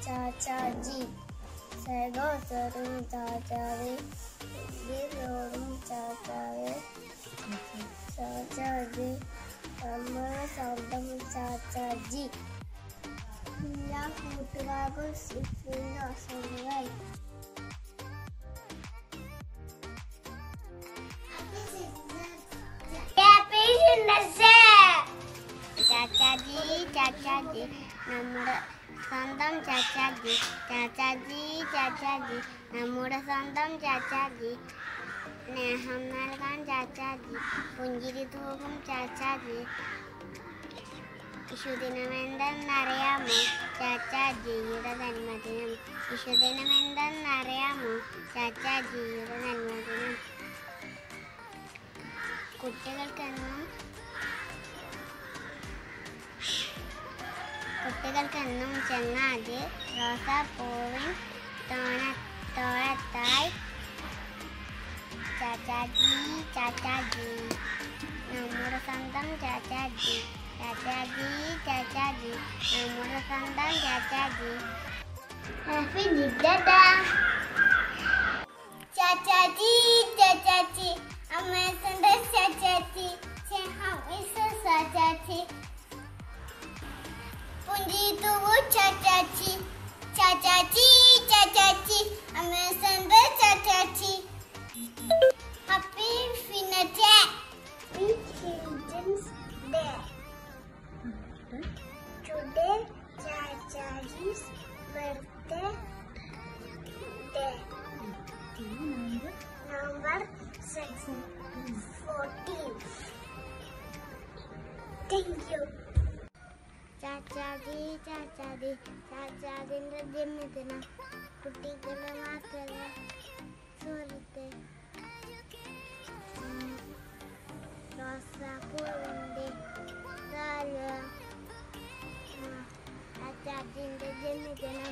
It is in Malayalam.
ചാച്ചാജി സഹോദരൻ ചാച്ചാവേ വീരോടും ചാച്ചാവേ ചാച്ചാജി നമ്മുടെ സ്വന്തം ചാച്ചാജി എല്ലാ കൂട്ടുകാർക്കും സിഫിന്റെ ആശംസകൾ. ചാച്ചാജി ചാച്ചാജി നമ്മുടെ സ്വന്തം ചാച്ചാജി ചാച്ചാജി ചാച്ചാജി നമ്മുടെ സ്വന്തം ചാച്ചാജി സ്നേഹം നൽകാൻ ചാച്ചാജി പുഞ്ചിരി തൂകും ചാച്ചാജി വിഷുദിനമെന്തെന്നറിയാമോ ചാച്ചാജിയുടെ ജന്മദിനം വിഷുദിനമെന്തെന്നറിയാമോ ചാച്ചാജിയുടെ ജന്മദിനം കുട്ടികൾക്കെന്നും ചങ്ങാതി റോസാപ്പൂവിൻ തോഴത്തായി ചാച്ചാജി ചാച്ചാജി നമ്മുടെ സ്വന്തം ചാച്ചാജി ചാച്ചാജി ചാച്ചാജി നമ്മുടെ സ്വന്തം ചാച്ചാജി. ഹാപ്പി ബർത്ത്ഡേ ചാച്ചാജി ചാച്ചാജി അമ്മേ സ്വന്തം ചാച്ചാജി ചാച്ചാജി പുഞ്ചിരി തൂവു ചാച്ചാജി ചാച്ചാജി ചാച്ചാജി അമ്മേ സ്വന്തം Chachaji. Happy Children's Day. Today Chachaji's birthday day. November 14. Thank you. Chachaji Chachaji ചാച്ചാജിന്റെ ജന്മദിനം കുട്ടികളെ മാത്രമല്ല സുഹൃത്തെ റോസാപ്പൂവിൻ്റെ ചാച്ചാജിന്റെ ജന്മദിനം